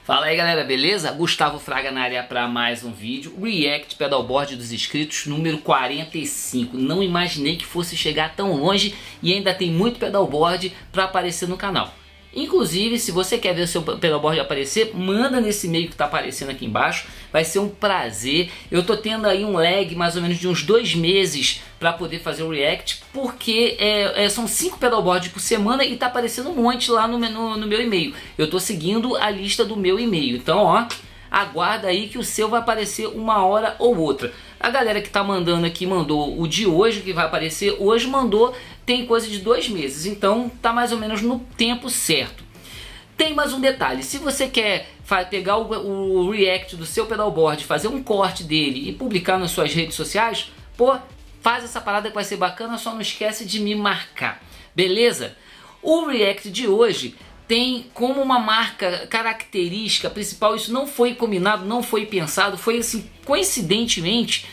Fala aí galera, beleza? Gustavo Fraga na área para mais um vídeo. React Pedalboard dos inscritos número 45. Não imaginei que fosse chegar tão longe e ainda tem muito pedalboard para aparecer no canal. Inclusive, se você quer ver o seu pedalboard aparecer, manda nesse e-mail que está aparecendo aqui embaixo. Vai ser um prazer. Eu tô tendo aí um lag mais ou menos de uns 2 meses para poder fazer o React, porque são 5 pedalboards por semana e tá aparecendo um monte lá no meu e-mail. Eu tô seguindo a lista do meu e-mail. Então, ó, aguarda aí que o seu vai aparecer uma hora ou outra. A galera que tá mandando aqui mandou o de hoje, que vai aparecer hoje, mandou tem coisa de 2 meses. Então tá mais ou menos no tempo certo. Tem mais um detalhe, se você quer pegar o React do seu pedalboard, fazer um corte dele e publicar nas suas redes sociais, pô, faz essa parada que vai ser bacana, só não esquece de me marcar, beleza? O React de hoje tem como uma marca característica principal, isso não foi combinado, não foi pensado, foi assim, coincidentemente,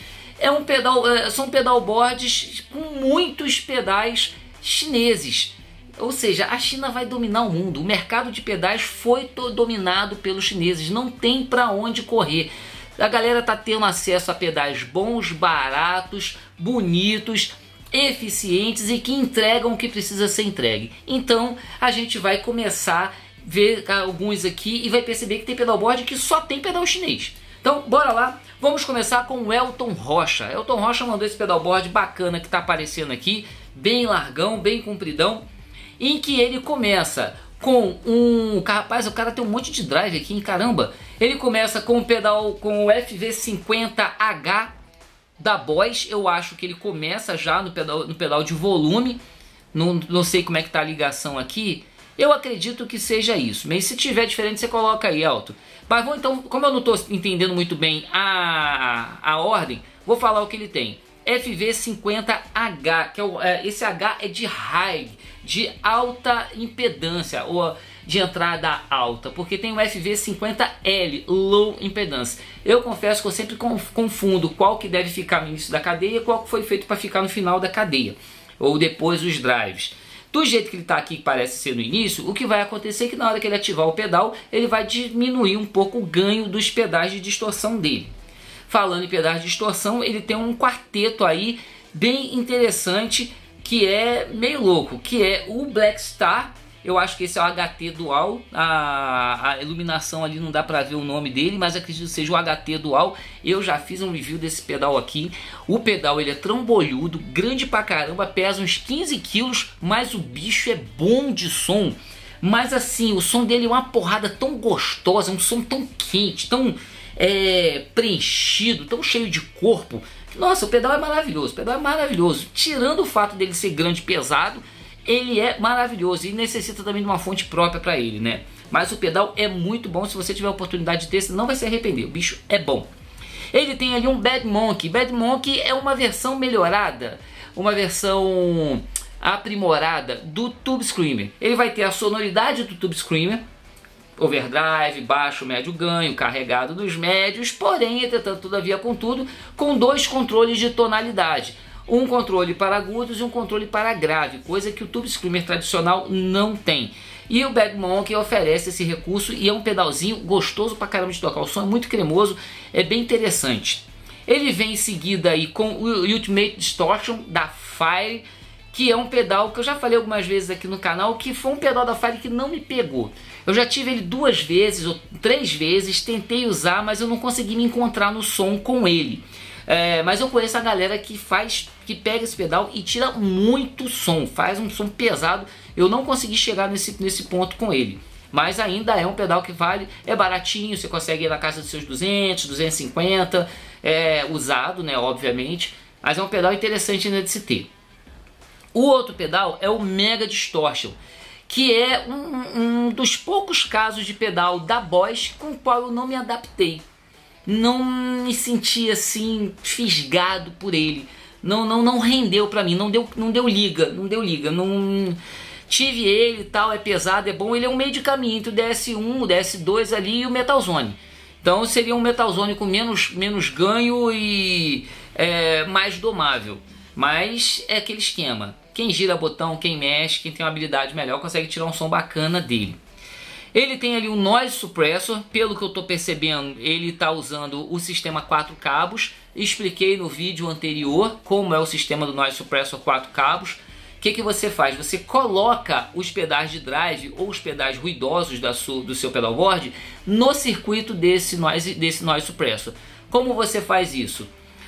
são pedalboards com muitos pedais chineses. Ou seja, a China vai dominar o mundo. O mercado de pedais foi dominado pelos chineses. Não tem para onde correr. A galera tá tendo acesso a pedais bons, baratos, bonitos, eficientes e que entregam o que precisa ser entregue. Então a gente vai começar a ver alguns aqui e vai perceber que tem pedalboard que só tem pedal chinês. Então bora lá, vamos começar com o Elton Rocha. Elton Rocha mandou esse pedalboard bacana que tá aparecendo aqui, bem largão, bem compridão, em que ele começa com rapaz, o cara tem um monte de drive aqui, hein? Caramba. Ele começa com o pedal, com o FV50H da Boss. Eu acho que ele começa já no pedal de volume. Não sei como é que tá a ligação aqui. Eu acredito que seja isso, mas se tiver diferente você coloca aí, Elton. Mas vou então, como eu não estou entendendo muito bem a ordem, vou falar o que ele tem. FV50H, que esse H é de high, de alta impedância, ou de entrada alta, porque tem o FV50L, low impedância. Eu confesso que eu sempre confundo qual que deve ficar no início da cadeia e qual que foi feito para ficar no final da cadeia, ou depois os drives. Do jeito que ele está aqui, que parece ser no início, o que vai acontecer é que na hora que ele ativar o pedal, ele vai diminuir um pouco o ganho dos pedais de distorção dele. Falando em pedais de distorção, ele tem um quarteto aí bem interessante, que é meio louco, que é o Black Star. Eu acho que esse é o HT Dual, a iluminação ali não dá para ver o nome dele, mas acredito que seja o HT Dual. Eu já fiz um review desse pedal aqui. O pedal ele é trambolhudo, grande pra caramba, pesa uns 15 quilos, mas o bicho é bom de som. Mas assim, o som dele é uma porrada tão gostosa, um som tão quente, tão preenchido, tão cheio de corpo. Nossa, o pedal é maravilhoso, Tirando o fato dele ser grande e pesado, ele é maravilhoso e necessita também de uma fonte própria para ele, né? Mas o pedal é muito bom, se você tiver a oportunidade de ter, você não vai se arrepender, o bicho é bom. Ele tem ali um Bad Monkey. Bad Monkey é uma versão melhorada, uma versão aprimorada do Tube Screamer. Ele vai ter a sonoridade do Tube Screamer, overdrive, baixo, médio ganho, carregado dos médios, porém, entretanto, todavia, contudo, com 2 controles de tonalidade. Um controle para agudos e um controle para grave, coisa que o Tube Screamer tradicional não tem. E o Bad Monkey oferece esse recurso e é um pedalzinho gostoso pra caramba de tocar. O som é muito cremoso, é bem interessante. Ele vem em seguida aí com o Ultimate Distortion da Fire, que é um pedal que eu já falei algumas vezes aqui no canal, que foi um pedal da Fire que não me pegou. Eu já tive ele 2 vezes ou 3 vezes, tentei usar, mas eu não consegui me encontrar no som com ele. Mas eu conheço a galera que pega esse pedal e tira muito som, faz um som pesado. Eu não consegui chegar nesse ponto com ele. Mas ainda é um pedal que vale, é baratinho, você consegue ir na casa dos seus 200, 250, usado, né, obviamente. Mas é um pedal interessante ainda de se ter. O outro pedal é o Mega Distortion, que é um dos poucos casos de pedal da Boss com o qual eu não me adaptei. Não me senti assim fisgado por ele. Não rendeu pra mim, não deu liga. Não tive ele e tal, é pesado, é bom. Ele é um meio de caminho entre o DS1, o DS2 ali e o Metalzone. Então seria um Metalzone com menos ganho e mais domável. Mas é aquele esquema. Quem gira botão, quem mexe, quem tem uma habilidade melhor consegue tirar um som bacana dele. Ele tem ali um Noise Suppressor, pelo que eu estou percebendo, ele está usando o sistema 4 cabos. Expliquei no vídeo anterior como é o sistema do Noise Suppressor 4 cabos. O que você faz? Você coloca os pedais de drive ou os pedais ruidosos do seu pedalboard no circuito desse Noise Suppressor. Como você faz isso?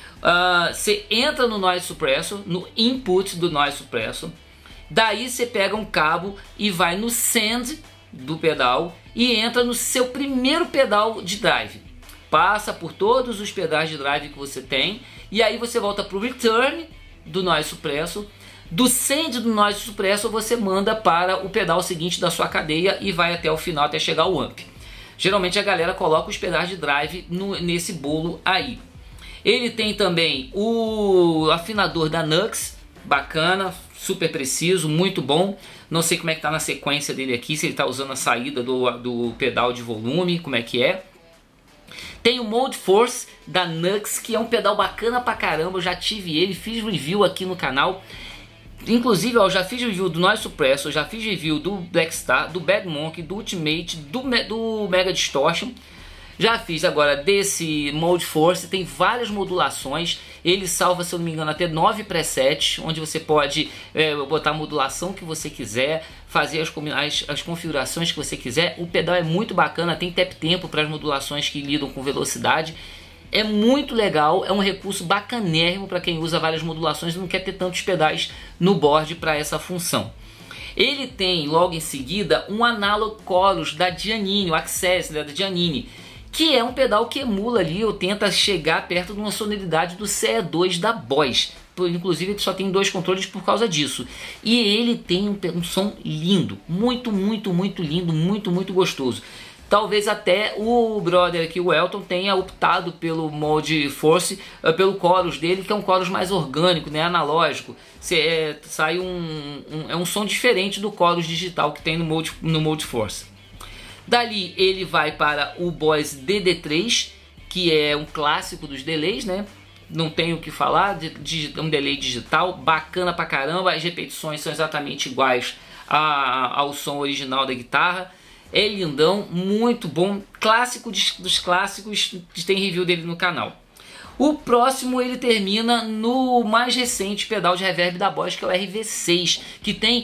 Você entra no Noise Suppressor, no input do Noise Suppressor. Daí você pega um cabo e vai no send do pedal e entra no seu primeiro pedal de drive. Passa por todos os pedais de drive que você tem e aí você volta para o return do Noise Suppressor. Do send do Noise Suppressor você manda para o pedal seguinte da sua cadeia e vai até o final, até chegar ao amp. Geralmente a galera coloca os pedais de drive nesse bolo aí. Ele tem também o afinador da Nux, bacana, super preciso, muito bom. Não sei como é que tá na sequência dele aqui, se ele tá usando a saída do pedal de volume, como é que é. Tem o Mode Force da Nux, que é um pedal bacana pra caramba, eu já tive ele, fiz review aqui no canal. Inclusive, eu já fiz review do Noise Suppressor, já fiz review do Blackstar, do Bad Monkey, do Ultimate, do Mega Distortion. Já fiz agora desse Mode Force, tem várias modulações. Ele salva, se eu não me engano, até 9 presets, onde você pode botar a modulação que você quiser, fazer as configurações que você quiser. O pedal é muito bacana, tem tap tempo para as modulações que lidam com velocidade. É muito legal, é um recurso bacanérrimo para quem usa várias modulações e não quer ter tantos pedais no board para essa função. Ele tem logo em seguida um Analog Chorus da Giannini, o Access da Giannini, que é um pedal que emula ali, ou tenta chegar perto de uma sonoridade do CE2 da Boss. Inclusive ele só tem 2 controles por causa disso. E ele tem um som lindo, muito lindo, muito gostoso. Talvez até o brother aqui, o Elton, tenha optado pelo Mode Force, pelo chorus dele, que é um chorus mais orgânico, né, analógico. Sai é um som diferente do chorus digital que tem no Mode Force. Dali ele vai para o Boss DD3, que é um clássico dos delays, né? Não tenho o que falar, um delay digital, bacana pra caramba. As repetições são exatamente iguais ao som original da guitarra. É lindão, muito bom, clássico dos clássicos, tem review dele no canal. O próximo ele termina no mais recente pedal de reverb da Boss, que é o RV6, que tem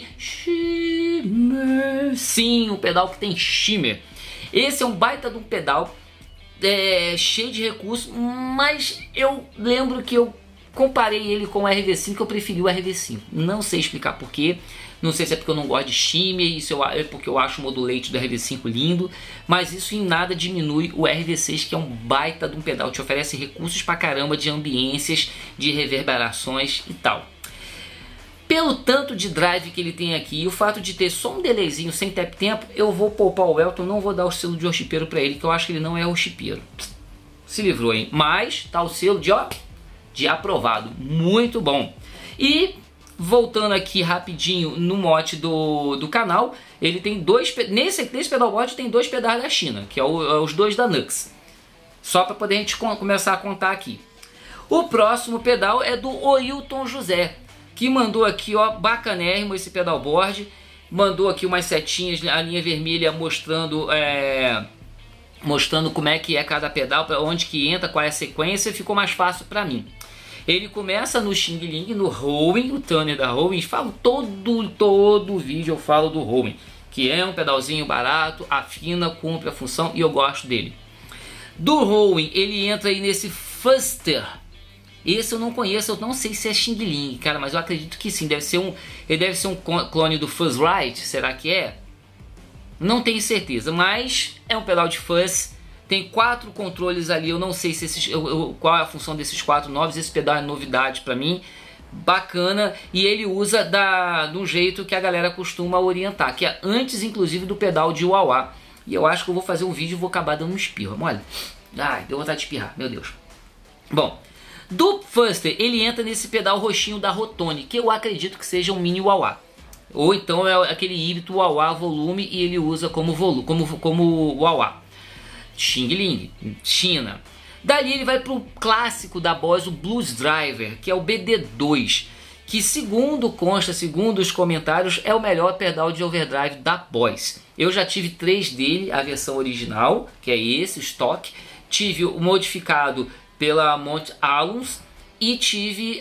shimmer. Sim, um pedal que tem shimmer. Esse é um baita de um pedal, cheio de recursos, mas eu lembro que eu comparei ele com o RV5, eu preferi o RV5. Não sei explicar porquê. Não sei se é porque eu não gosto de shimmer, isso é porque eu acho o modulate do RV5 lindo, mas isso em nada diminui o RV6, que é um baita de um pedal, te oferece recursos pra caramba de ambiências, de reverberações e tal. Pelo tanto de drive que ele tem aqui e o fato de ter só um delayzinho sem tap tempo, eu vou poupar o Elton, não vou dar o selo de worshipeiro pra ele, que eu acho que ele não é worshipeiro. Se livrou, hein? Mas tá o selo de aprovado, muito bom. E voltando aqui rapidinho no mote do canal, ele tem nesse pedalboard tem 2 pedais da China, que é os 2 da Nux. Só para poder a gente começar a contar aqui. O próximo pedal é do Oilton José, que mandou aqui, ó, bacanérrimo esse pedalboard. Mandou aqui umas setinhas, a linha vermelha mostrando como é que é cada pedal, para onde que entra, qual é a sequência, ficou mais fácil para mim. Ele começa no Xing Ling, no Rowan, o tuner da Rowan. Falo todo vídeo eu falo do Rowan, que é um pedalzinho barato, afina, cumpre a função e eu gosto dele. Do Rowan ele entra aí nesse Fuster. Esse eu não conheço, eu não sei se é Xing Ling, cara, mas eu acredito que sim. Ele deve ser um clone do Fuzzrite, será que é? Não tenho certeza, mas é um pedal de fuzz. Tem 4 controles ali, eu não sei se qual é a função desses 4 novos. Esse pedal é novidade pra mim, bacana. E ele usa de um jeito que a galera costuma orientar, que é antes inclusive do pedal de wah-wah. E eu acho que eu vou fazer um vídeo e vou acabar dando um espirro, olha. Ai, deu vontade de espirrar, meu Deus. Bom, do Fuster ele entra nesse pedal roxinho da Rotone, que eu acredito que seja um mini wah-wah. Ou então é aquele híbrido wah-wah volume e ele usa como wah-wah. Xing Ling, China. Dali ele vai pro clássico da Boss, o Blues Driver, que é o BD2, que segundo consta, segundo os comentários, é o melhor pedal de overdrive da Boss. Eu já tive 3 dele, a versão original, que é esse, o stock. Tive o modificado pela Mount Alums e tive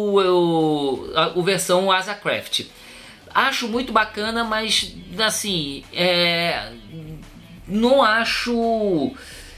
o versão Asacraft. Acho muito bacana, mas assim, não acho...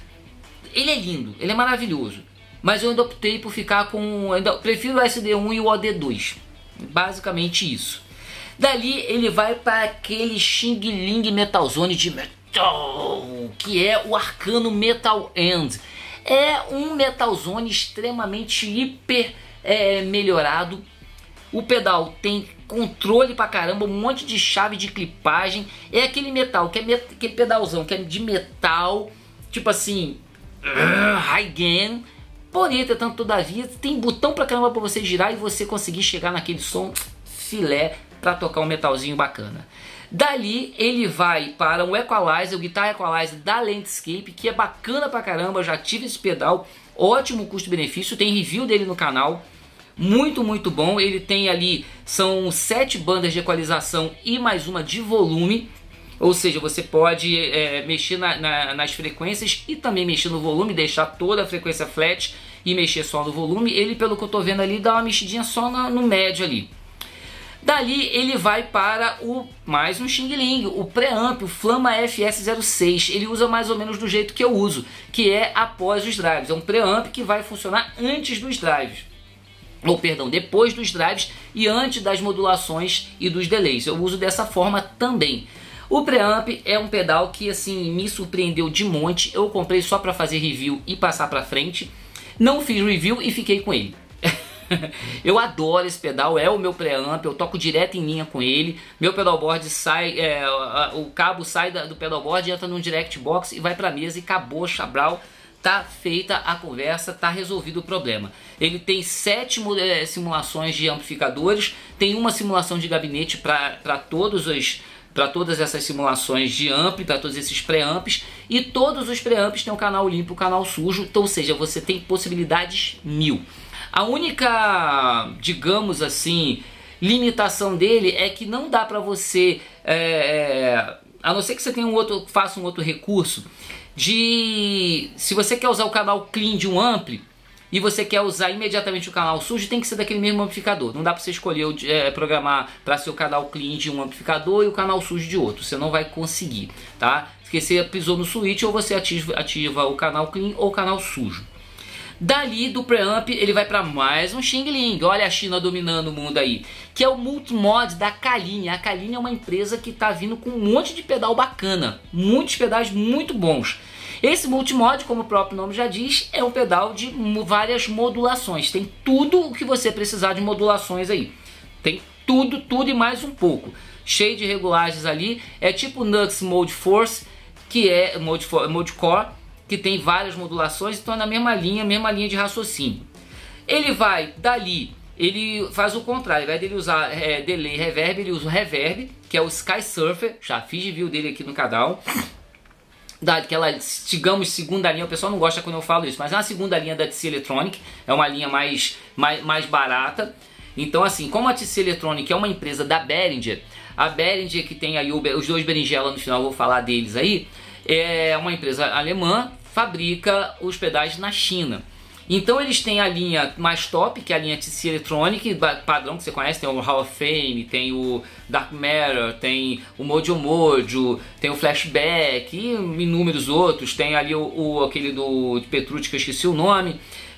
Ele é lindo, ele é maravilhoso. Mas eu ainda optei por ficar com... Ainda prefiro o SD1 e o OD2. Basicamente isso. Dali ele vai para aquele Xing Ling Metalzone de metal, que é o Arcano Metal End. É um Metalzone extremamente hiper melhorado. O pedal tem controle pra caramba, um monte de chave de clipagem. É aquele metal, aquele pedalzão que é de metal, tipo assim, high gain. Porém, entretanto, todavia, tem botão pra caramba pra você girar e você conseguir chegar naquele som filé pra tocar um metalzinho bacana. Dali ele vai para o Equalizer, o Guitar Equalizer da Landscape, que é bacana pra caramba. Eu já tive esse pedal, ótimo custo-benefício, tem review dele no canal, muito bom. Ele tem ali, são 7 bandas de equalização e mais uma de volume. Ou seja, você pode mexer nas frequências e também mexer no volume, deixar toda a frequência flat e mexer só no volume. Ele, pelo que eu tô vendo ali, dá uma mexidinha só no médio ali. Dali ele vai para mais um Xing Ling, o preamp, o Flama FS06. Ele usa mais ou menos do jeito que eu uso, que é após os drives. É um preamp que vai funcionar antes dos drives. Ou perdão, depois dos drives e antes das modulações e dos delays. Eu uso dessa forma também. O preamp é um pedal que assim me surpreendeu de monte. Eu comprei só para fazer review e passar para frente. Não fiz review e fiquei com ele. Eu adoro esse pedal, é o meu preamp, eu toco direto em linha com ele. Meu pedalboard sai, o cabo sai do pedalboard, entra num direct box e vai para a mesa e acabou, Chabral. Tá feita a conversa, tá resolvido o problema. Ele tem 7 simulações de amplificadores, tem uma simulação de gabinete para todas essas simulações de ampli, para todos esses preamps, e todos os preamps têm um canal limpo e um canal sujo, então, ou seja, você tem possibilidades 1000. A única, digamos assim, limitação dele é que não dá para você, a não ser que você tenha faça um outro recurso, se você quer usar o canal clean de um ampli e você quer usar imediatamente o canal sujo, tem que ser daquele mesmo amplificador. Não dá para você escolher programar para ser o canal clean de um amplificador e o canal sujo de outro. Você não vai conseguir, tá? Porque você pisou no switch, ou você ativa o canal clean ou o canal sujo. Dali do preamp ele vai para mais um Xing Ling. Olha a China dominando o mundo aí, que é o Multimod da Kaline. A Kaline é uma empresa que está vindo com um monte de pedal bacana, muitos pedais muito bons. Esse Multimod, como o próprio nome já diz, é um pedal de várias modulações. Tem tudo o que você precisar de modulações aí. Tem tudo e mais um pouco. Cheio de regulagens ali. É tipo o Nux Mode Force, que é Mode Core, que tem várias modulações, então é na mesma linha de raciocínio. Ele vai dali, ele faz o contrário, ao invés dele usar delay e reverb, ele usa o reverb, que é o Sky Surfer. Já fiz review dele aqui no canal. Daquela, digamos, segunda linha, o pessoal não gosta quando eu falo isso, mas é uma segunda linha da TC Electronic, é uma linha mais barata. Então assim, como a TC Electronic é uma empresa da Behringer, a Behringer que tem aí os dois berinjela no final, eu vou falar deles aí, é uma empresa alemã, fabrica os pedais na China. Então eles têm a linha mais top, que é a linha TC Electronic, padrão que você conhece, tem o Hall of Fame, tem o Dark Matter, tem o Mojo Mojo, tem o Flashback e inúmeros outros, tem ali aquele de Petrucci que eu esqueci o nome,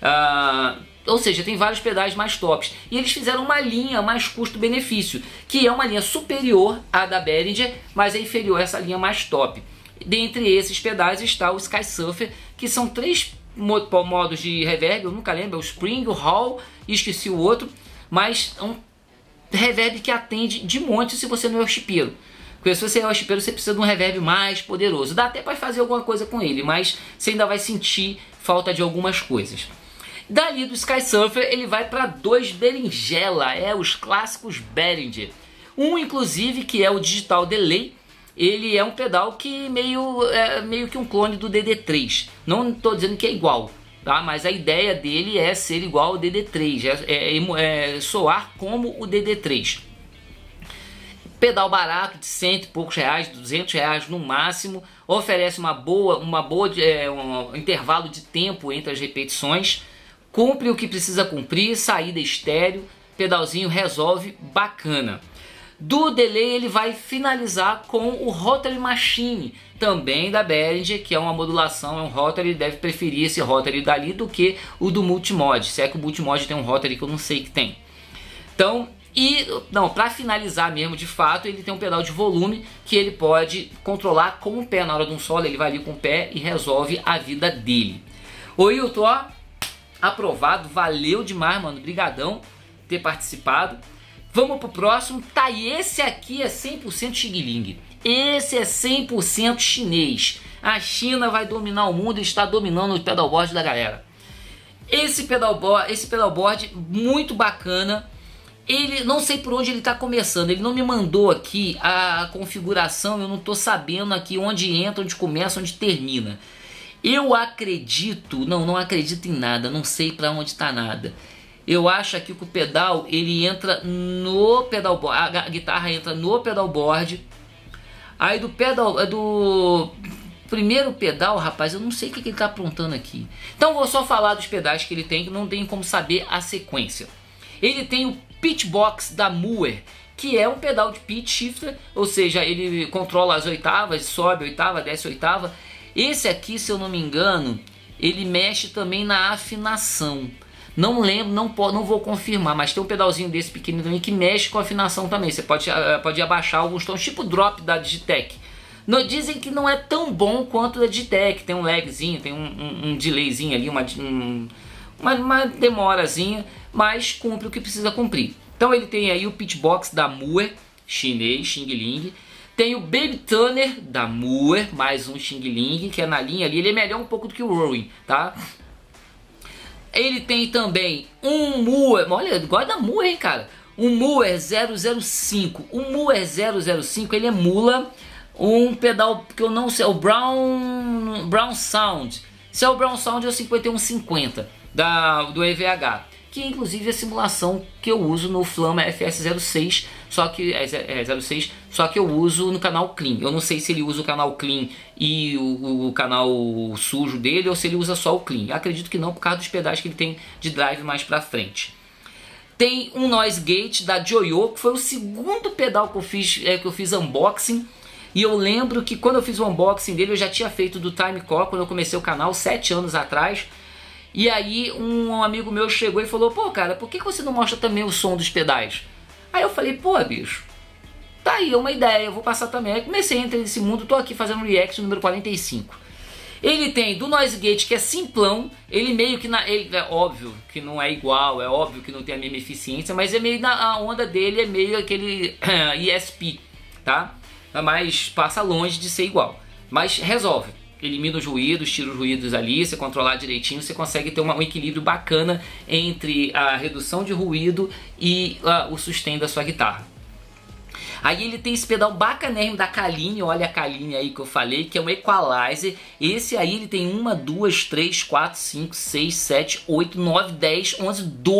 ou seja, tem vários pedais mais tops. E eles fizeram uma linha mais custo-benefício, que é uma linha superior à da Behringer, mas é inferior a essa linha mais top. Dentre esses pedais está o Sky Surfer, que são 3 modos de reverb, eu nunca lembro, é o Spring, o Hall e esqueci o outro, mas é um reverb que atende de monte se você não é o chipeiro. Porque se você é o chipeiro, você precisa de um reverb mais poderoso. Dá até para fazer alguma coisa com ele, mas você ainda vai sentir falta de algumas coisas. Dali do Sky Surfer ele vai para 2 berinjela, os clássicos Behringer. Um inclusive que é o Digital Delay. Ele é um pedal que meio que um clone do DD3. Não estou dizendo que é igual, tá? Mas a ideia dele é ser igual ao DD3, é soar como o DD3. Pedal barato de R$100 e poucos, R$200 no máximo, oferece um intervalo de tempo entre as repetições, cumpre o que precisa cumprir, saída estéreo, pedalzinho resolve, bacana. Do delay ele vai finalizar com o Rotary Machine, também da Behringer, que é uma modulação, é um Rotary, ele deve preferir esse Rotary dali do que o do Multimod, se é que o Multimod tem um Rotary que eu não sei que tem. Então, para finalizar mesmo, de fato, ele tem um pedal de volume que ele pode controlar com o pé. Na hora de um solo, ele vai ali com o pé e resolve a vida dele. Ô Hilton, ó, aprovado, valeu demais, mano, brigadão ter participado. Vamos pro próximo, tá, e esse aqui é 100% Xing Ling. Esse é 100% chinês. A China vai dominar o mundo e está dominando o pedalboard da galera. Esse pedalboard muito bacana. Ele, não sei por onde ele está começando, ele não me mandou aqui a configuração, eu não estou sabendo aqui onde entra, onde começa, onde termina. Eu acredito, não acredito em nada, não sei para onde está nada. Eu acho aqui que o pedal, ele entra no pedalboard, a guitarra entra no pedalboard. Aí do primeiro pedal, rapaz, eu não sei o que ele está aprontando aqui. Então vou só falar dos pedais que ele tem, que não tem como saber a sequência. Ele tem o Pitch Box da Mooer, que é um pedal de pitch shifter, ou seja, ele controla as oitavas, sobe a oitava, desce a oitava. Esse aqui, se eu não me engano, ele mexe também na afinação. Não lembro, não vou confirmar, mas tem um pedalzinho desse pequeno também que mexe com a afinação também. Você pode abaixar alguns tons, tipo o drop da Digitech. Dizem que não é tão bom quanto da Digitech, tem um lagzinho, tem um delayzinho ali, uma demorazinha, mas cumpre o que precisa cumprir. Então ele tem aí o Pitch Box da Mooer, chinês, Xing Ling. Tem o Baby Tuner da Mooer, mais um Xing Ling, que é na linha ali. Ele é melhor um pouco do que o Rowan, tá? Ele tem também um Mooer, olha, igual da Mooer, hein, cara? Um Mooer 005. O Mooer 005, ele emula um pedal que eu não sei, o Brown Sound. Se é o Brown Sound, é o 5150 do EVH, que inclusive é a simulação que eu uso no Flama FS06, só que 06, só que eu uso no canal Clean. Eu não sei se ele usa o canal Clean e o canal sujo dele, ou se ele usa só o Clean. Acredito que não, por causa dos pedais que ele tem de drive mais pra frente. Tem um Noise Gate da Joyo, que foi o segundo pedal que eu fiz unboxing. E eu lembro que quando eu fiz o unboxing dele, eu já tinha feito do Timecore, quando eu comecei o canal, 7 anos atrás. E aí um amigo meu chegou e falou: pô, cara, por que você não mostra também o som dos pedais? Aí eu falei: pô, bicho, tá aí, é uma ideia, eu vou passar também. Aí comecei a entrar nesse mundo, tô aqui fazendo react número 45. Ele tem do Noise Gate, que é simplão, ele meio que, é óbvio que não é igual, é óbvio que não tem a mesma eficiência, mas é meio, a onda dele é meio aquele ESP, tá? Mas passa longe de ser igual, mas resolve. Elimina os ruídos, tira os ruídos ali, você controlar direitinho, você consegue ter um equilíbrio bacana entre a redução de ruído e o sustain da sua guitarra. Aí ele tem esse pedal bacanérrimo da Kaline, olha a Kaline aí que eu falei, que é um equalizer. Esse aí ele tem 1, 2, 3, 4, 5, 6, 7, 8, 9, 10, 11,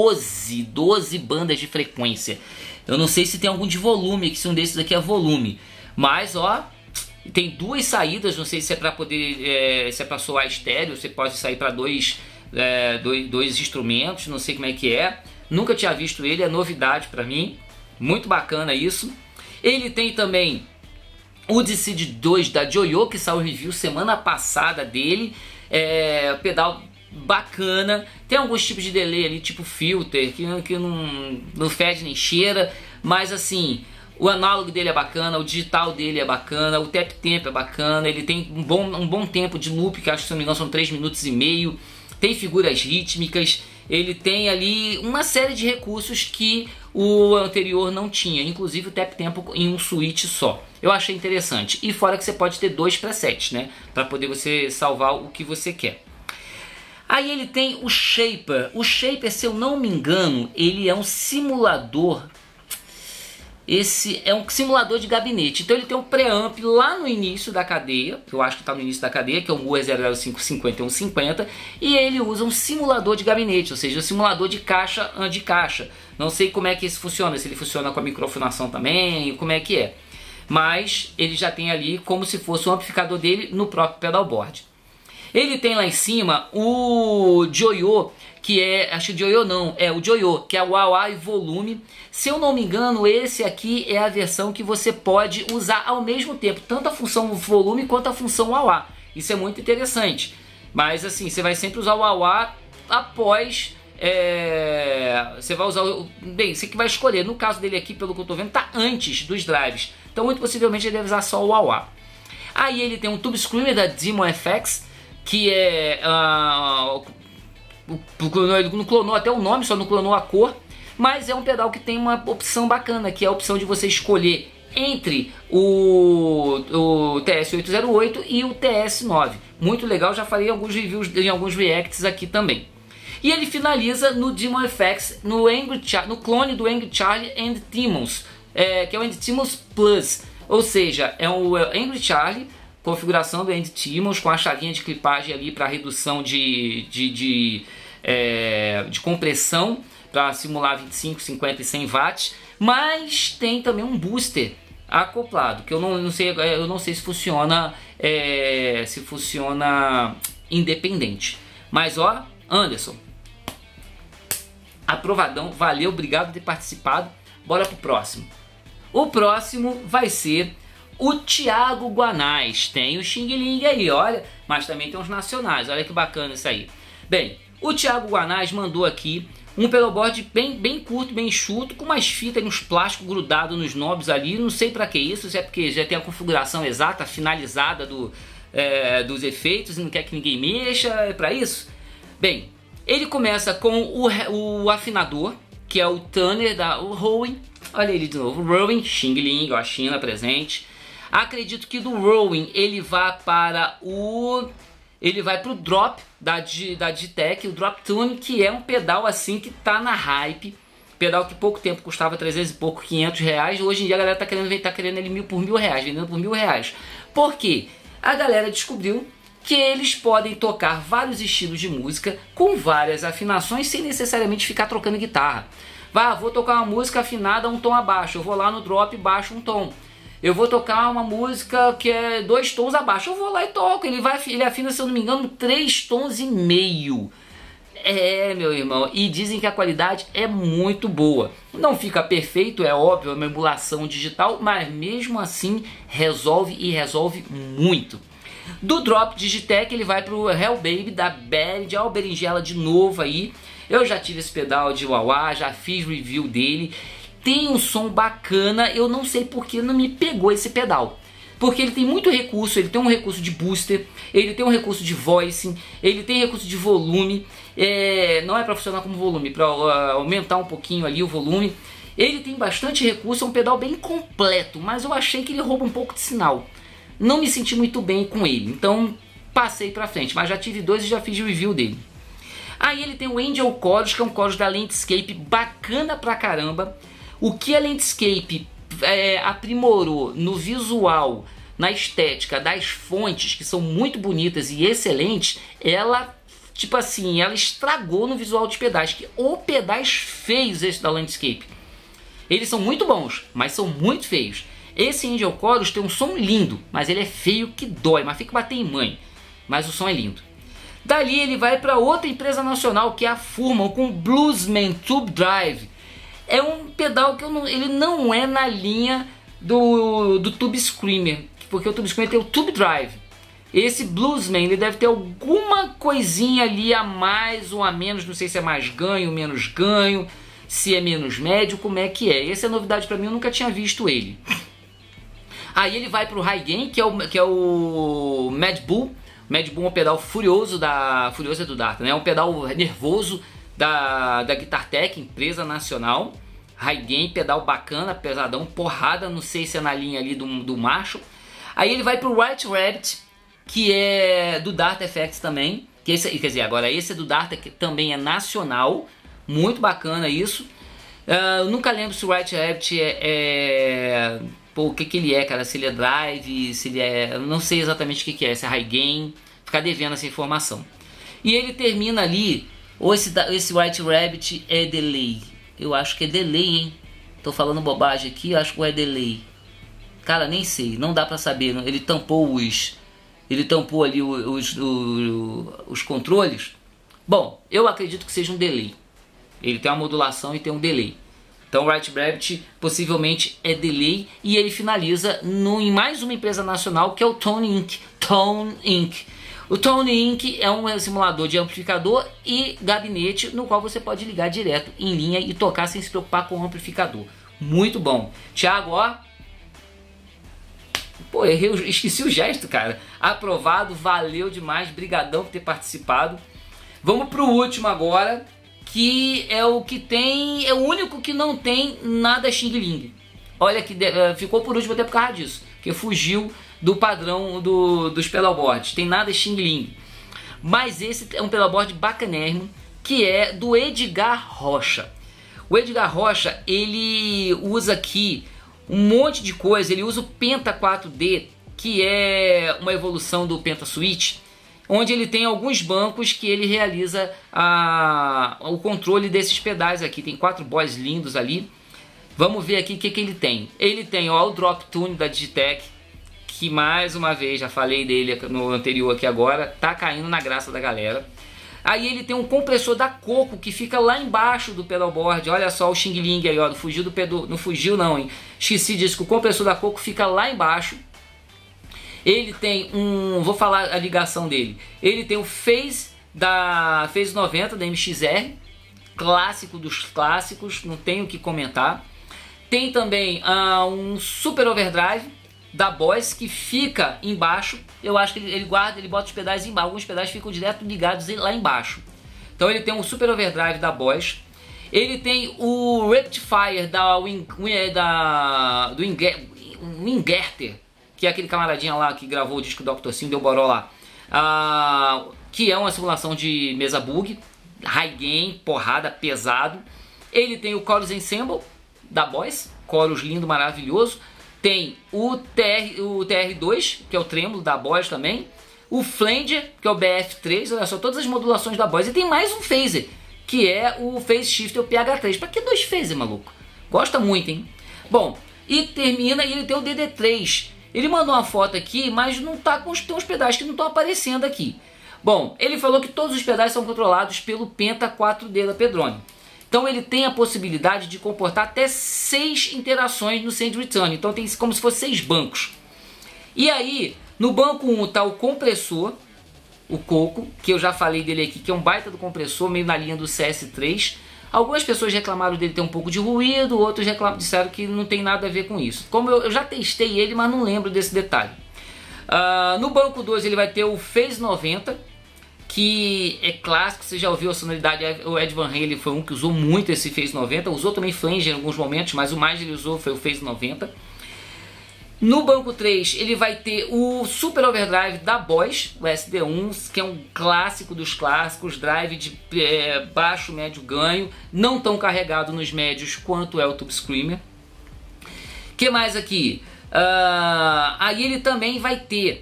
12 bandas de frequência. Eu não sei se tem algum de volume, que se um desses aqui é volume, mas ó... Tem 2 saídas, não sei se é para poder, se é para soar estéreo, você pode sair para dois instrumentos, não sei como é que é. Nunca tinha visto ele, é novidade para mim, muito bacana isso. Ele tem também o Decide 2 da Joyo, que saiu review semana passada dele, pedal bacana. Tem alguns tipos de delay ali, tipo filter, que não fede nem cheira, mas assim... O análogo dele é bacana, o digital dele é bacana, o tap tempo é bacana, ele tem um bom tempo de loop, que acho que se não me engano são 3 minutos e meio, tem figuras rítmicas, ele tem ali uma série de recursos que o anterior não tinha, inclusive o tap tempo em um switch só. Eu achei interessante, e fora que você pode ter 2 presets, né, para poder você salvar o que você quer. Aí ele tem o Shaper, se eu não me engano, ele é um simulador... esse é um simulador de gabinete. Então ele tem um preamp lá no início da cadeia, que eu acho que está no início da cadeia, que é um Moore 00550 e 150, e ele usa um simulador de gabinete, ou seja, um simulador de caixa. Não sei como é que isso funciona, se ele funciona com a microfonação também, como é que é. Mas ele já tem ali como se fosse o amplificador dele no próprio pedalboard. Ele tem lá em cima o Joyo, que é, acho que Joyo não, é o Joyo, que é o wah-wah e volume. Se eu não me engano, esse aqui é a versão que você pode usar ao mesmo tempo, tanto a função volume quanto a função wah-wah. Isso é muito interessante. Mas assim, você vai sempre usar o wah-wah após... você vai usar... Bem, você que vai escolher. No caso dele aqui, pelo que eu estou vendo, tá antes dos drives. Então muito possivelmente ele deve usar só o wah-wah. Aí ele tem um Tube Screamer da Demon FX, que é... ele não clonou até o nome, só não clonou a cor. Mas é um pedal que tem uma opção bacana, que é a opção de você escolher entre o TS-808 e o TS-9. Muito legal, já falei alguns reviews em alguns reacts aqui também. E ele finaliza no Demon FX, no clone do Angry Charlie and Demons, que é o And Demons Plus. Ou seja, é o Angry Charlie, configuração do And Demons, com a chavinha de clipagem ali para redução de compressão, para simular 25, 50 e 100 watts, mas tem também um booster acoplado, que eu não sei se funciona independente. Mas ó, Anderson, aprovadão, valeu, obrigado por ter participado. Bora pro próximo. O próximo vai ser o Thiago Guanais. Tem o Xing Ling aí, olha, mas também tem os nacionais, olha que bacana isso aí. Bem, o Thiago Guanais mandou aqui um pedalboard bem curto, bem enxuto, com umas fitas e uns plásticos grudados nos knobs ali. Não sei pra que isso, se é porque já tem a configuração exata, finalizada dos efeitos e não quer que ninguém mexa, é pra isso? Bem, ele começa com o afinador, que é o Tanner da Rowan. Olha ele de novo, Rowan, Xing Ling, ó, a China presente. Acredito que do Rowan ele vai para o drop da Digitech, o Drop Tune, que é um pedal assim que tá na hype. Pedal que pouco tempo custava 300 e pouco, 500 reais. Hoje em dia a galera tá querendo ele por R$1.000, vendendo por R$1.000. Por quê? A galera descobriu que eles podem tocar vários estilos de música com várias afinações sem necessariamente ficar trocando guitarra. Vou tocar uma música afinada um tom abaixo, eu vou lá no drop e baixo um tom. Eu vou tocar uma música que é 2 tons abaixo, eu vou lá e toco. Ele afina, se eu não me engano, 3,5 tons. Meu irmão, e dizem que a qualidade é muito boa. Não fica perfeito, é óbvio, é uma emulação digital, mas mesmo assim resolve e resolve muito. Do Drop Digitech ele vai pro Hell Baby da Behringer, ó, o berinjela de novo aí. Eu já tive esse pedal de wah-wah, já fiz review dele. Tem um som bacana, eu não sei porque não me pegou esse pedal. Porque ele tem muito recurso, ele tem um recurso de booster, ele tem um recurso de voicing, ele tem recurso de volume. Não é para funcionar como volume, para aumentar um pouquinho ali o volume. Ele tem bastante recurso, é um pedal bem completo, mas eu achei que ele rouba um pouco de sinal. Não me senti muito bem com ele, então passei pra frente, mas já tive 2 e já fiz review dele. Aí ele tem o Angel Chorus, que é um chorus da Landscape, bacana pra caramba. O que a Landscape aprimorou no visual, na estética das fontes, que são muito bonitas e excelentes, ela, tipo assim, ela estragou no visual dos pedais, que o pedais feios esse da Landscape. Eles são muito bons, mas são muito feios. Esse Angel Chorus tem um som lindo, mas ele é feio que dói, mas fica bater em mãe. Mas o som é lindo. Dali ele vai para outra empresa nacional, que é a Furman, com o Bluesman Tube Drive. É um pedal que ele não é na linha do Tube Screamer, porque o Tube Screamer tem o Tube Drive. Esse Bluesman ele deve ter alguma coisinha ali a mais ou a menos, não sei se é mais ganho, menos ganho, se é menos médio, como é que é. Essa é novidade para mim, eu nunca tinha visto ele. Aí ele vai para o High Gain, que é o Mad Bull. Mad Bull é um pedal furioso do Dart, né? É um pedal nervoso da Guitartech, empresa nacional. High Gain, pedal bacana, pesadão, porrada, não sei se é na linha ali do Marshall. Aí ele vai para o White Rabbit, que é do Dart FX também. Quer dizer, agora esse é do Dart, que também é nacional. Muito bacana isso. Eu nunca lembro se o White Rabbit pô, o que ele é, cara, se ele é drive, se ele é... eu não sei exatamente o que é, se é high gain, ficar devendo essa informação. E ele termina ali, ou esse White Rabbit é delay, eu acho que é delay, hein, tô falando bobagem aqui, eu acho que é delay, cara, nem sei, não dá pra saber, ele tampou ali os controles. Bom, eu acredito que seja um delay, ele tem uma modulação e tem um delay. Então o White Rabbit possivelmente é delay, e ele finaliza em mais uma empresa nacional, que é o Tone Inc. O Tone Inc. é um simulador de amplificador e gabinete, no qual você pode ligar direto em linha e tocar sem se preocupar com o amplificador. Muito bom. Thiago, ó. Pô, eu esqueci o gesto, cara. Aprovado, valeu demais, brigadão por ter participado. Vamos pro último agora, que é o que tem, é o único que não tem nada Xing Ling. Olha que ficou por último até por causa disso, porque fugiu do padrão dos pedalboards, tem nada Xing Ling. Mas esse é um pedalboard bacanérrimo, que é do Edgar Rocha. O Edgar Rocha, ele usa aqui um monte de coisa, ele usa o Penta 4D, que é uma evolução do Penta Switch, onde ele tem alguns bancos que ele realiza o controle desses pedais aqui. Tem 4 boys lindos ali. Vamos ver aqui o que ele tem. Ele tem o Drop Tune da Digitech, que mais uma vez, já falei dele no anterior aqui agora, tá caindo na graça da galera. Aí ele tem um compressor da Coco, que fica lá embaixo do pedalboard. Olha só o Xing Ling aí, ó, não fugiu do pedal, não fugiu não, hein. Esqueci disso, que o compressor da Coco fica lá embaixo. Ele tem vou falar a ligação dele. Ele tem o Phase 90 da MXR, clássico dos clássicos, não tenho o que comentar. Tem também um Super Overdrive da Boss, que fica embaixo. Eu acho que ele bota os pedais embaixo. Alguns pedais ficam direto ligados lá embaixo. Então ele tem um Super Overdrive da Boss. Ele tem o Rectifier do Wingerter, que é aquele camaradinha lá que gravou o disco do Dr. Sim, deu boró lá, que é uma simulação de mesa bug, high gain, porrada, pesado. Ele tem o Chorus Ensemble da Boss, chorus lindo, maravilhoso. Tem o TR2, que é o trêmulo da Boss também. O Flanger, que é o BF3, olha só, todas as modulações da Boss. E tem mais um phaser, que é o Phase Shifter, o PH3. Pra que 2 phaser, maluco? Gosta muito, hein? Bom, e termina, e ele tem o DD3. Ele mandou uma foto aqui, mas não tá com tem uns pedais que não estão aparecendo aqui. Bom, ele falou que todos os pedais são controlados pelo Penta 4D da Pedrone. Então ele tem a possibilidade de comportar até 6 interações no Send Return. Então tem como se fosse 6 bancos. E aí, no banco 1 está o compressor, o Coco, que eu já falei dele aqui, que é um baita do compressor, meio na linha do CS3. Algumas pessoas reclamaram dele ter um pouco de ruído, outros disseram que não tem nada a ver com isso. Como eu já testei ele, mas não lembro desse detalhe. No banco 2 ele vai ter o Phase 90, que é clássico, você já ouviu a sonoridade. O Ed Van Halen foi um que usou muito esse Phase 90, usou também Flanger em alguns momentos, mas o mais ele usou foi o Phase 90. No banco 3 ele vai ter o Super Overdrive da Boss, o SD1, que é um clássico dos clássicos, drive de baixo, médio ganho, não tão carregado nos médios quanto é o Tube Screamer. Que mais aqui? Aí ele também vai ter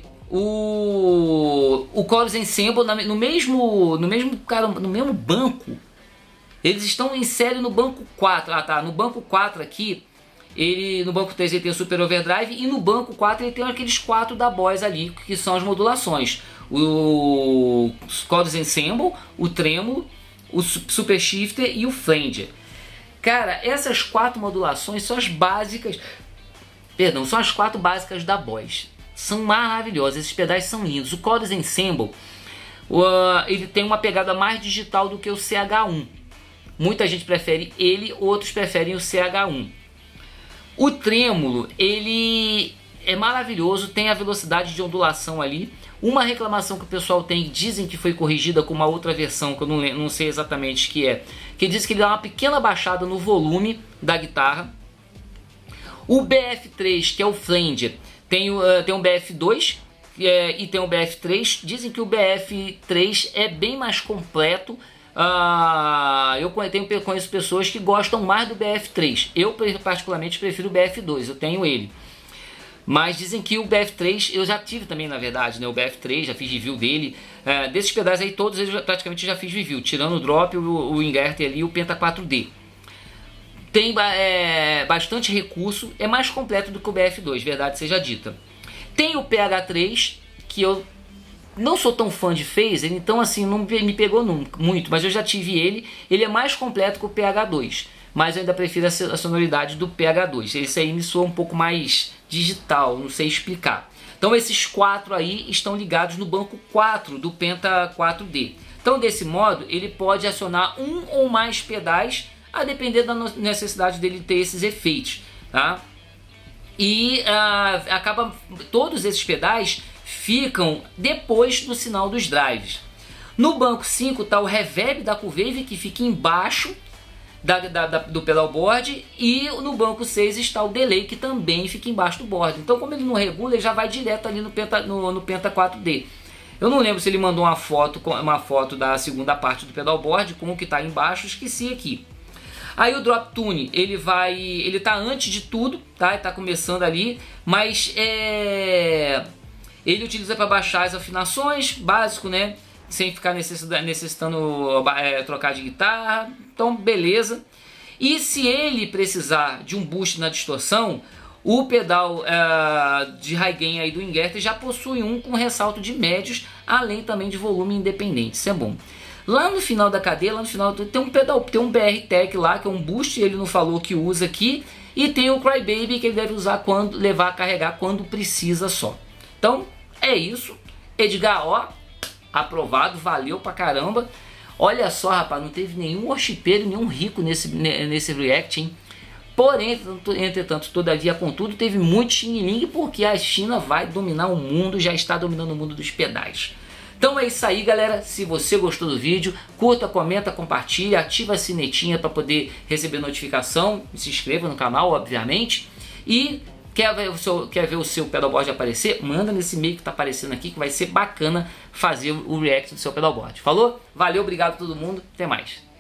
o Chorus Ensemble no mesmo banco. Eles estão em série no banco 4. No banco 4 aqui, no banco 3 ele tem o Super Overdrive, e no banco 4 ele tem aqueles 4 da Boss ali, que são as modulações. O Chorus Ensemble, o Trêmulo, o Super Shifter e o Flanger. Cara, essas 4 modulações são as básicas, são as 4 básicas da Boss. São maravilhosas, esses pedais são lindos. O Chorus Ensemble, ele tem uma pegada mais digital do que o CH1. Muita gente prefere ele, outros preferem o CH1. O trêmulo, ele é maravilhoso, tem a velocidade de ondulação ali. Uma reclamação que o pessoal tem, dizem que foi corrigida com uma outra versão, que eu não sei exatamente o que é, que diz que ele dá uma pequena baixada no volume da guitarra. O BF3, que é o Flanger, tem um BF2 e tem um BF3. Dizem que o BF3 é bem mais completo, eu conheço pessoas que gostam mais do BF3. Eu particularmente prefiro o BF2, eu tenho ele. Mas dizem que o BF3, eu já tive também na verdade, né? O BF3, já fiz review dele. Desses pedais aí todos eu praticamente já fiz review, tirando o Drop, o Inverter ali e o Penta 4D. Tem bastante recurso, é mais completo do que o BF2, verdade seja dita. Tem o PH3, que eu não sou tão fã de phaser, então assim, não me pegou muito, mas eu já tive ele. Ele é mais completo que o PH2, mas eu ainda prefiro a sonoridade do PH2. Esse aí me soa um pouco mais digital, não sei explicar. Então esses 4 aí estão ligados no banco 4 do Penta 4D. Então desse modo, ele pode acionar um ou mais pedais, a depender da necessidade dele ter esses efeitos, tá? E todos esses pedais ficam depois do sinal dos drives. No banco 5 está o reverb da Q-Wave, que fica embaixo do pedalboard, e no banco 6 está o delay, que também fica embaixo do board. Então, como ele não regula, ele já vai direto ali no Penta 4D. Eu não lembro se ele mandou uma foto da segunda parte do pedalboard com o que está embaixo, esqueci aqui. Aí o Drop Tune, ele tá antes de tudo, tá? Ele tá começando ali, mas ele utiliza para baixar as afinações, básico, né? Sem ficar necessitando trocar de guitarra, então beleza. E se ele precisar de um boost na distorção, o pedal de high gain aí do Inverter já possui um com ressalto de médios, além também de volume independente, isso é bom. Lá no final da cadeia, lá no final tem um pedal, tem um BR Tech lá, que é um boost, ele não falou que usa aqui, e tem o Crybaby, que ele deve usar quando levar a carregar quando precisa só. Então é isso, Edgar, ó, aprovado, valeu pra caramba. Olha só, rapaz, não teve nenhum worshipero, nenhum rico nesse react, hein? Porém, entretanto, todavia, contudo, teve muito xing-ling, porque a China vai dominar o mundo, já está dominando o mundo dos pedais. Então é isso aí, galera. Se você gostou do vídeo, curta, comenta, compartilha, ativa a sinetinha para poder receber notificação, se inscreva no canal, obviamente. E quer ver o seu pedalboard aparecer? Manda nesse e-mail que está aparecendo aqui, que vai ser bacana fazer o react do seu pedalboard. Falou? Valeu, obrigado a todo mundo, até mais.